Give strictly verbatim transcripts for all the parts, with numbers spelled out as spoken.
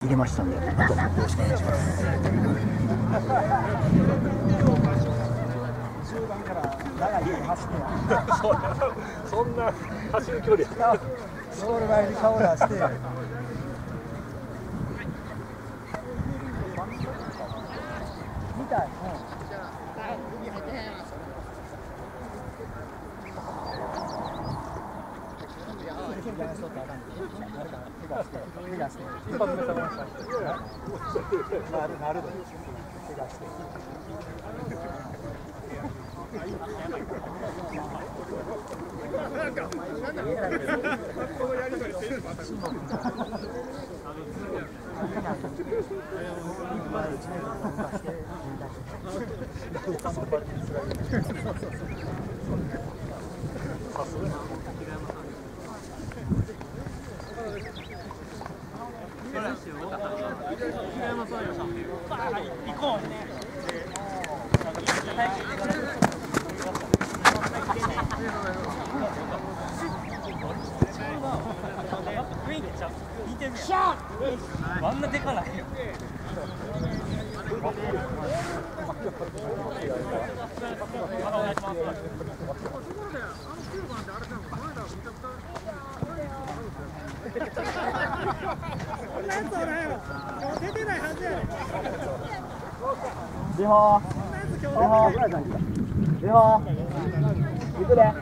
入れましたんで、あとよろしくお願いします。中盤から長い距離走ってそんな走る距離ゴール前に顔出してみたい。一発目食べました。なるなるで。怪我して。 あんなでかないよ。 リホリホリホ行くで。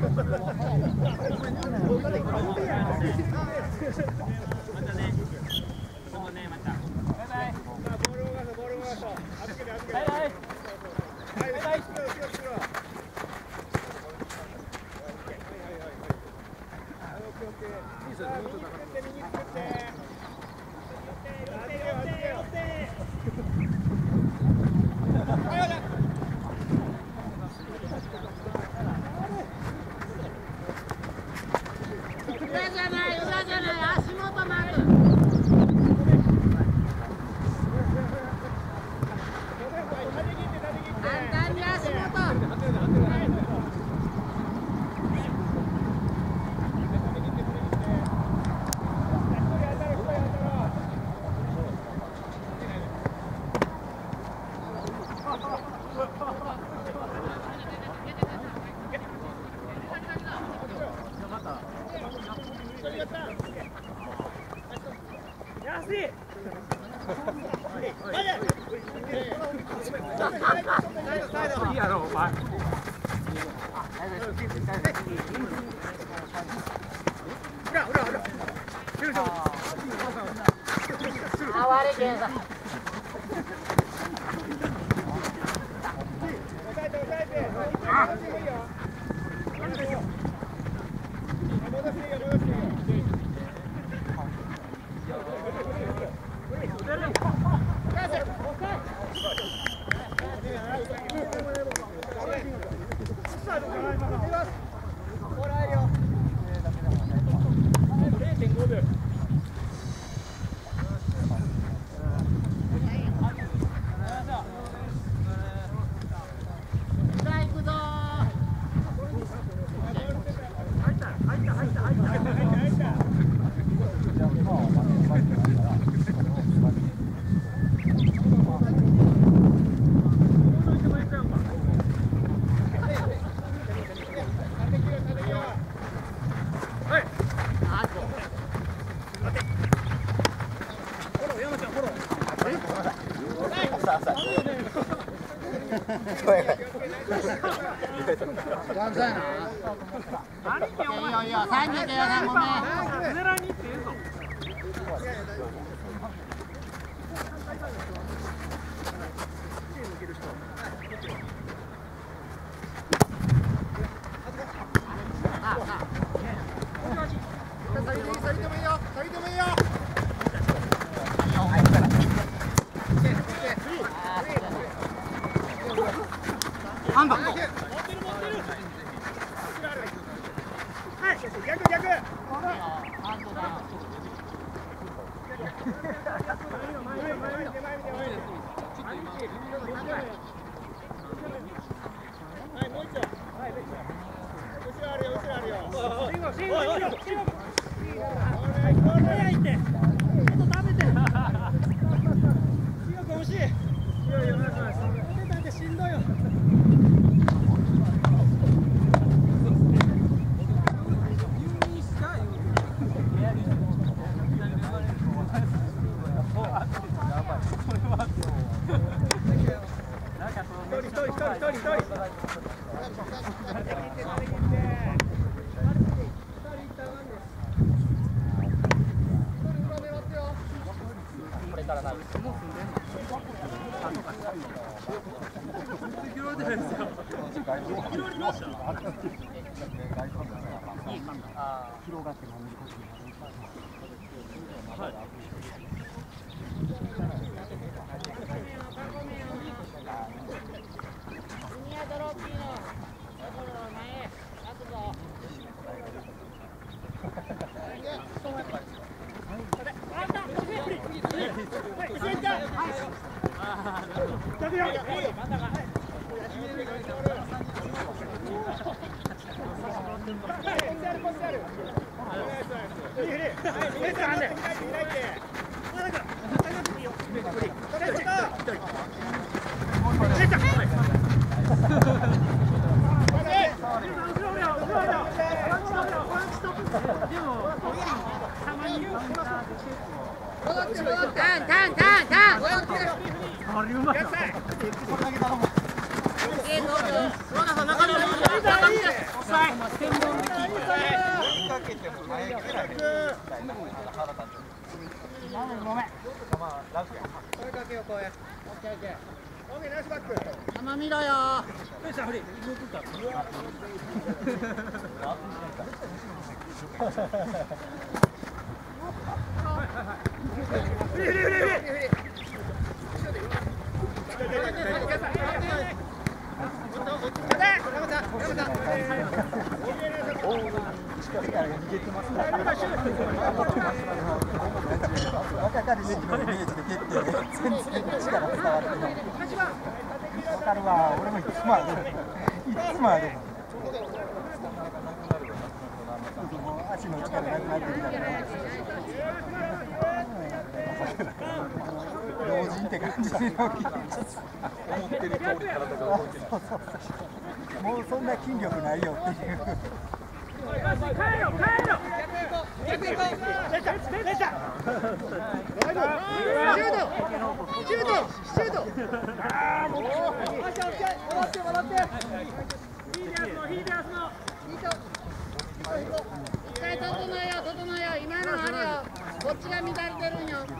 早いって。ちょっと食べて。 からな。もう住んでんの。拾われてないですよ。拾われてました。ああ。広がって飲むことになる。はい。ドロッピーの前、立つぞ。玉見ろよ。 若かりしのイメージで蹴って全然力伝わってない。わかるわ、俺もいつもある。いつもある。足の力なくなってきたから。老人って感じの。思ってる通り体が動いてない。もうそんな筋力ないよっていう。帰ろ帰ろ。シュートシュートシュート。ああもう。戻って戻って。ヒーデアスのヒーデアスの。一回整えよ整えよ。今のあれよ。こっちが乱れてるんよ。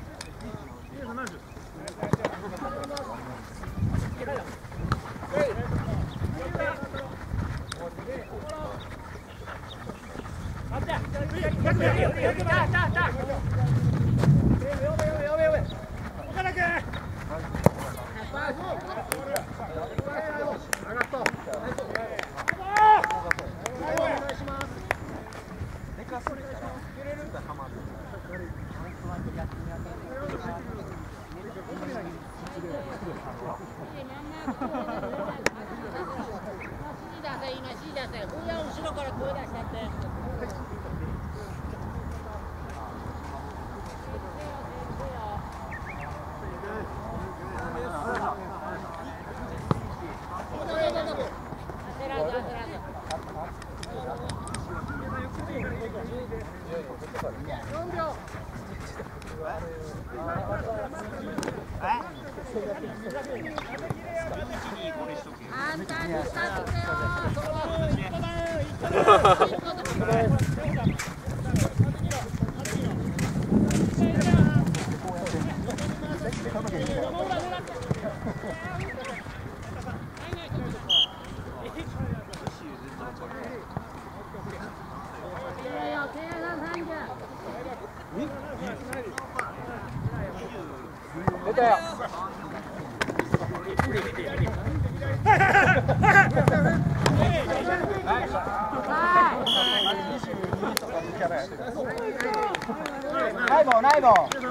ないもんないもん。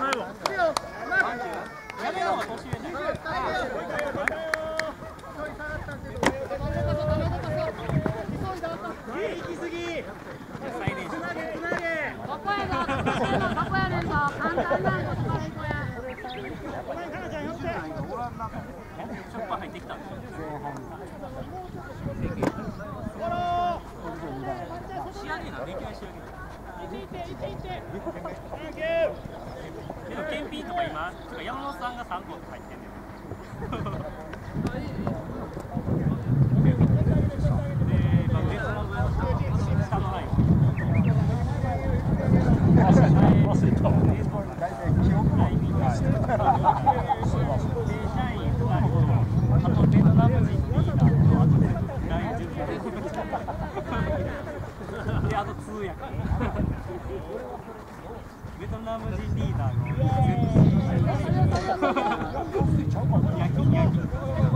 検品とか今、山本さんがさんこ入ってんねん。で、まあ、別の分下のライン。忘れたわ。大体記憶もしてで、あと通訳。ベトナム人リーダーのヤキヤキ。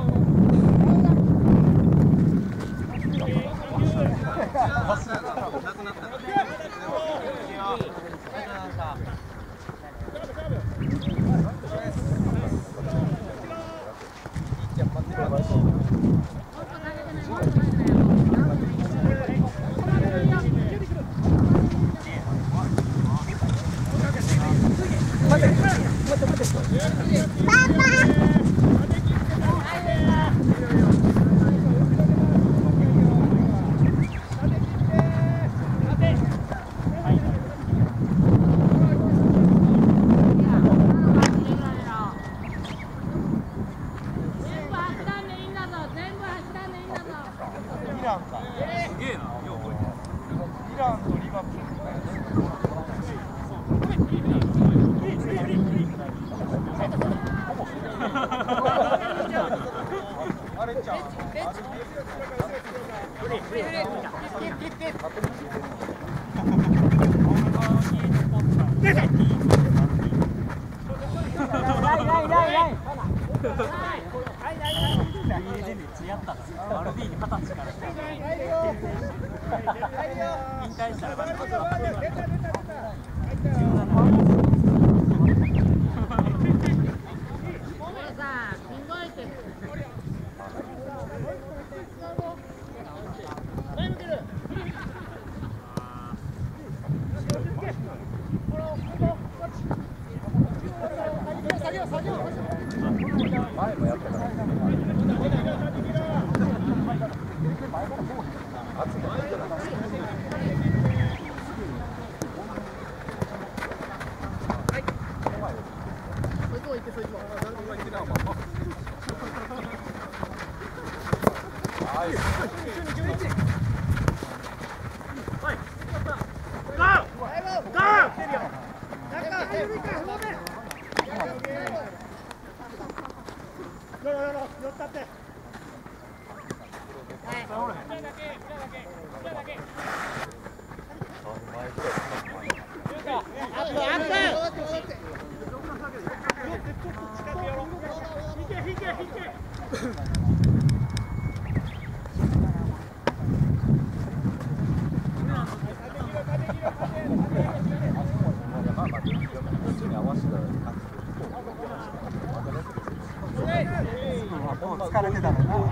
疲れてたのな。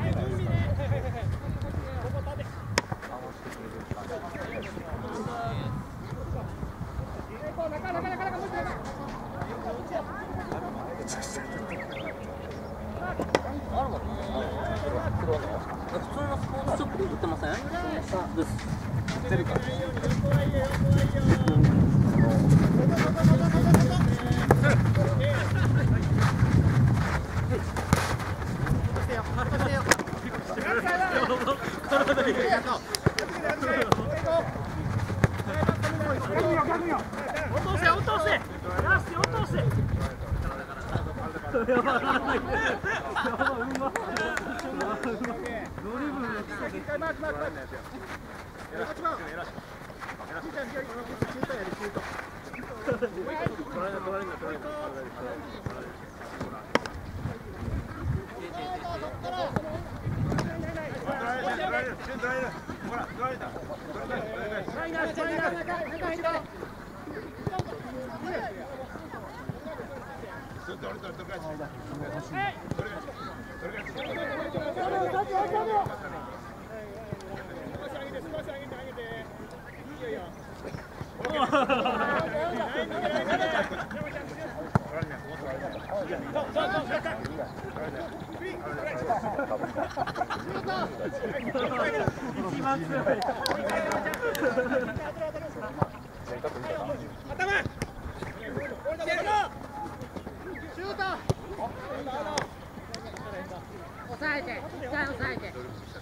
普通のスポーツショップで売ってません？です。売ってるから。 抑えて、一回抑えて。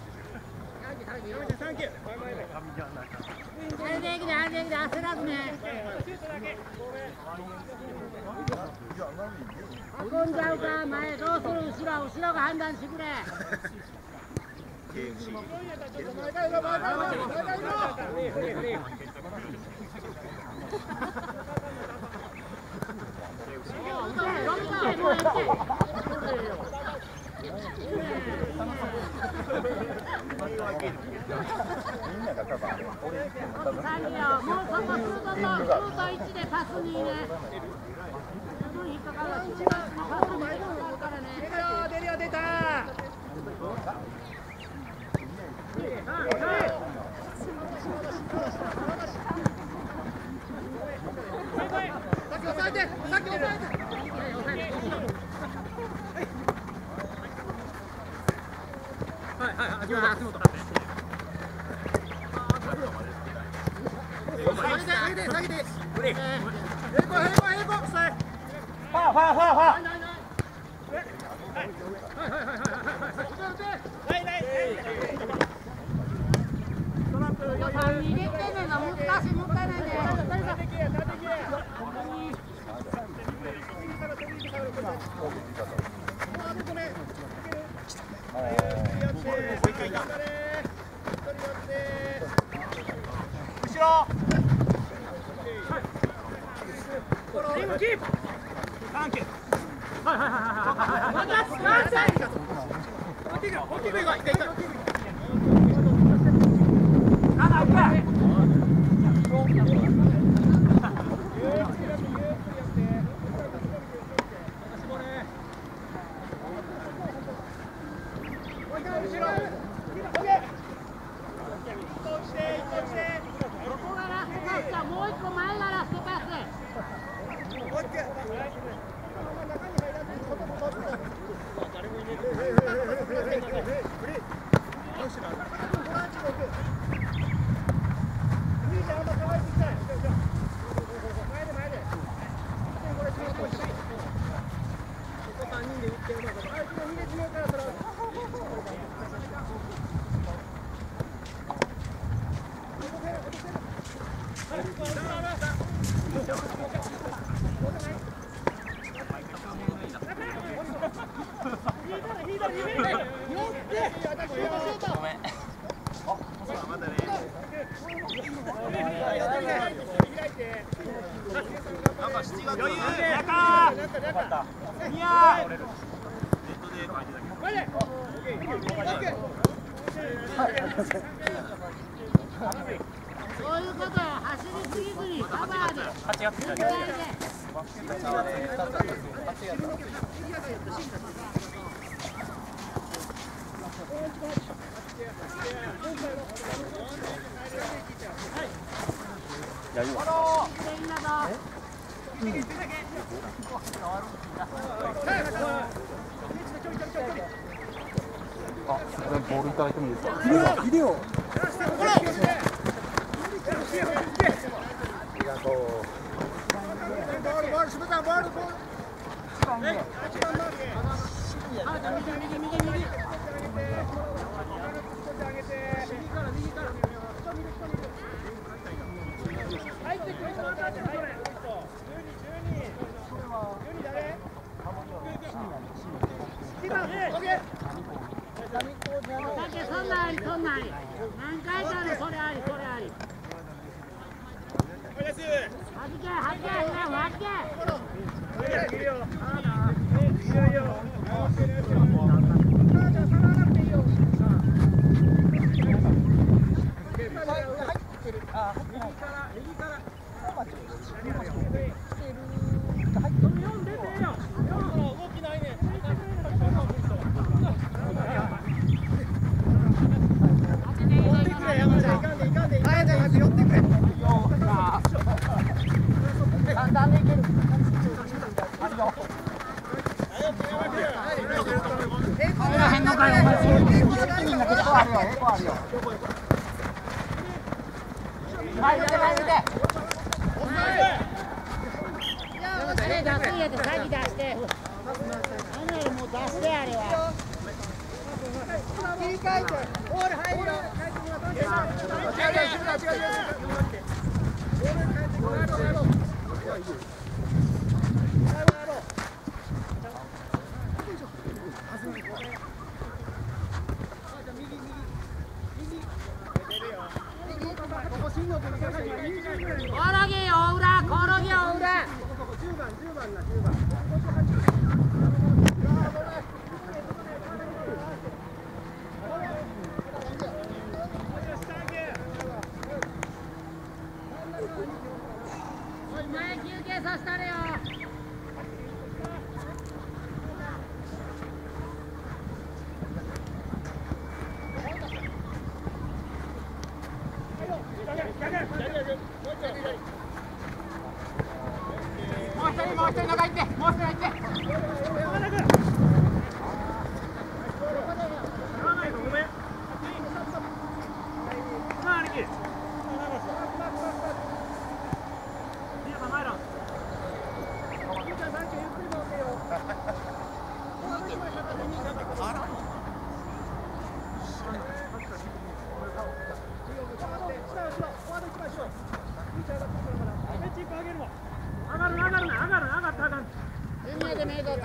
あれでいくで、あれでいくで、焦らずね。 運んじゃうか前どうする後ろ後ろが判断してくれ。もうそこシュートとシュートいちでパスにね。引っかかるパスに引っかかるからね。出るよ出た。さっき押さえて、さっき押さえて。はいはいはい、秋元、秋元。下げて、下げて、下げて。ブレーキ。平行、平行、平行、下へ。ファー、ファー、ファー、ファー。はいはいはいはいはいはいはい。ないない。トラップ。入れてねの難しい、もったいないね。後ろ。キープ。サンキュー。はいはいはいはいはい。大きい大きいがいけいけ。あ、いけ。もう一個前ならステパス。そういうことは走りすぎずにカバーで。 あ、ボールいただいてもいいですか。 ビデオ。 ありがとう。 そんなあり、そんなあり。何回かのそれあり、それあり。はじけ、はじけ、はじけ。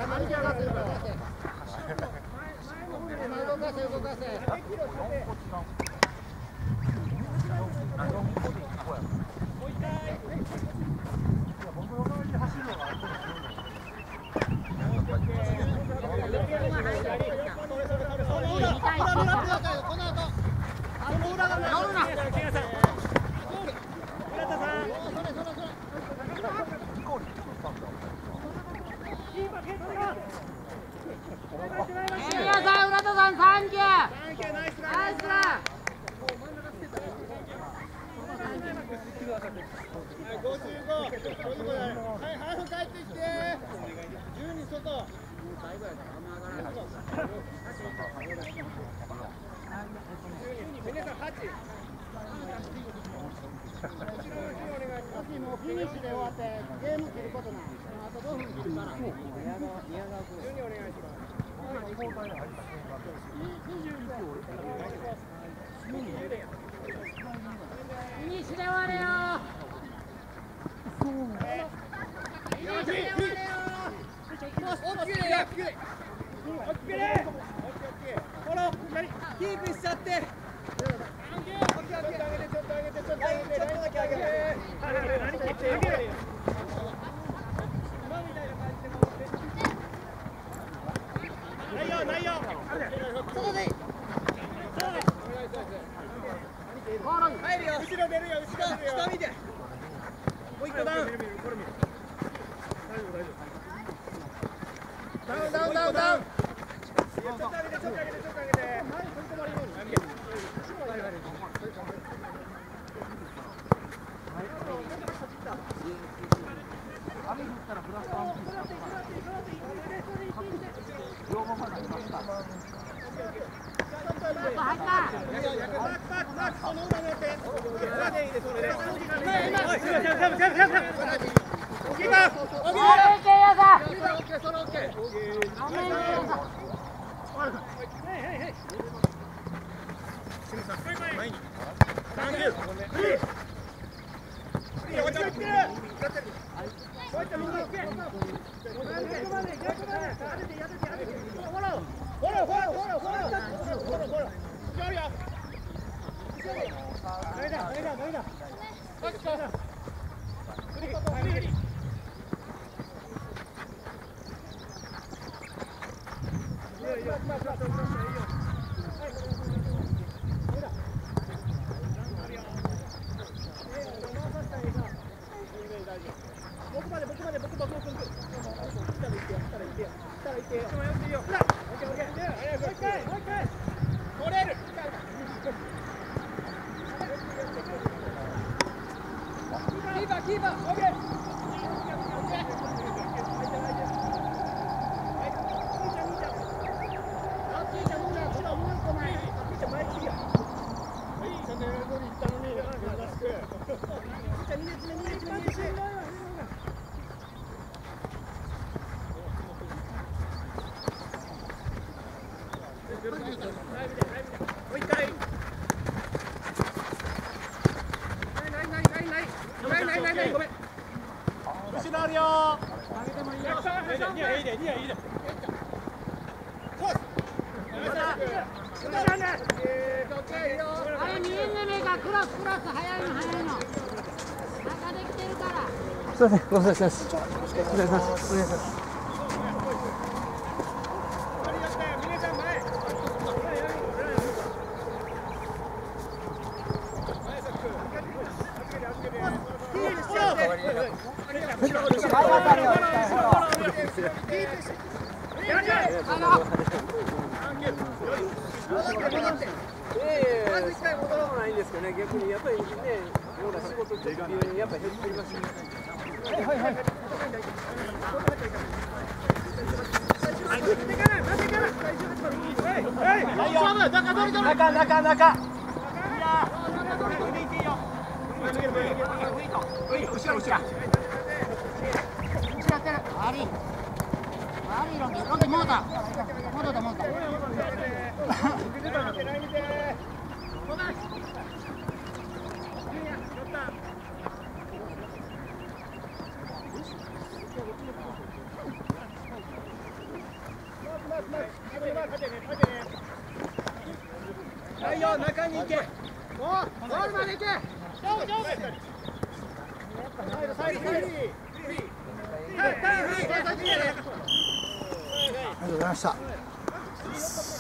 すみません、ご無沙汰してます。お願いします。お願いします。まず一回戻らないんですけどね、逆にやっぱりね、仕事っていうにやっぱり減っていますね。はいはいはい。中中中。後ろ後ろ。あり。ありロンギロンギモーター。モーターだモーター。 はいよ、中に行け。お、ゴールまで行け。勝負勝負。サイドサイドサイド。ありがとうございました。